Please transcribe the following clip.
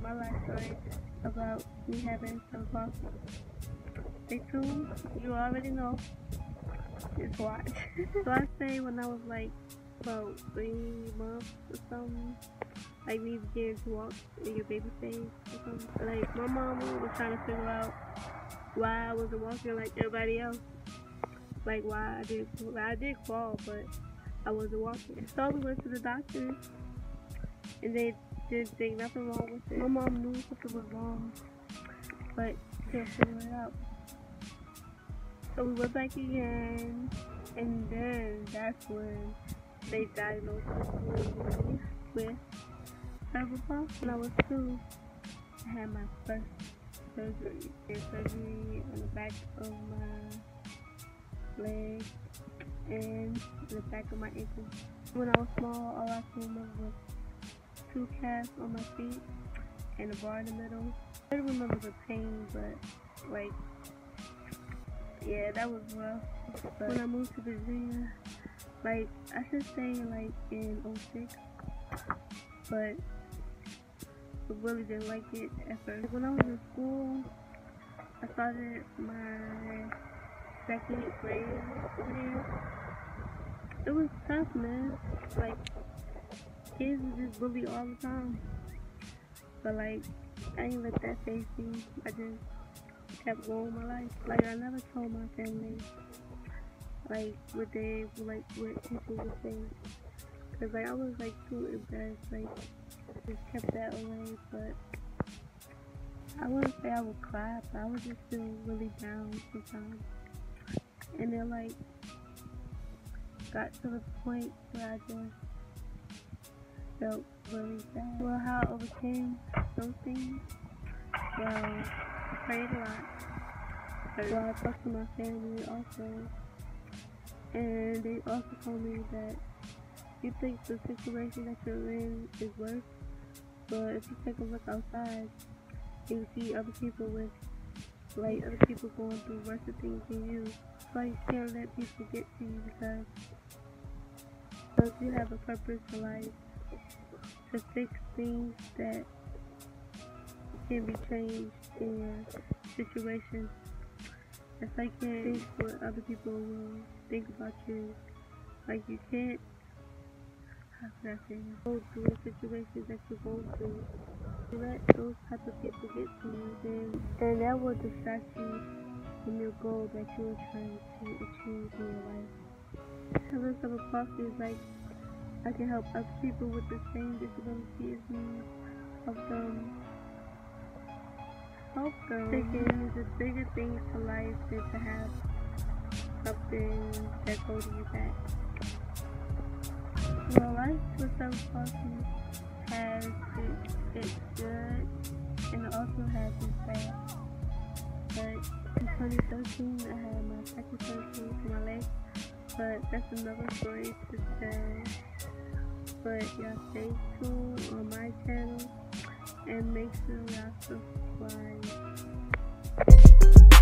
my life story about me having some palsy. Stay tuned. You already know. Just watch. So I say when I was like about 3 months or something, like me beginning to walk in your baby stage or something. Like my mama was trying to figure out why I wasn't walking like everybody else. Like why I did crawl, but I wasn't walking. So we went to the doctor and they didn't think nothing wrong with it. My mom knew something was wrong, but couldn't figure it out. So we went back again, and then that's when they diagnosed me with cerebral palsy. When I was 2, I had my first surgery. Surgery on the back of my leg and the back of my ankle. When I was small, all I could remember was 2 casts on my feet and a bar in the middle. I don't remember the pain, but like, yeah, that was rough. But when I moved to Virginia, like, I should say like in 06, but I really didn't like it at first. When I was in school, I started my 2nd grade there. It was tough, man. Like, kids would just bully all the time. But like, I didn't let that face me. I just kept going with my life. Like, I never told my family like what people would say. Cause like I was like too embarrassed. Like, just kept that away. But I wouldn't say I would cry, but I would just feel really down sometimes. And then like got to the point where I just felt really sad. Well, how I overcame those things? Well, I prayed a lot. Well, I talked to my family also, and they also told me that you think the situation that you're in is worse, but if you take a look outside, you see other people going through worse things than you. So you can't let people get to you because you have a purpose in life to fix things that can be changed in your situation. It's like you can't think what other people will think about you. Like you can't, how can I say, go through the situations that you're going through. You let those type of people get to you, then that will distract you from your goal that you are trying to achieve in your life. Having cerebral palsy is like I can help other people with the same disability as me, help them thinking the bigger things to life than to have something that's holding you back. Well, life with cerebral palsy has it's good and it also has its bad. But in 2013 I had my 2nd surgery for my leg, but that's another story to tell. But y'all stay tuned on my channel and make sure y'all subscribe.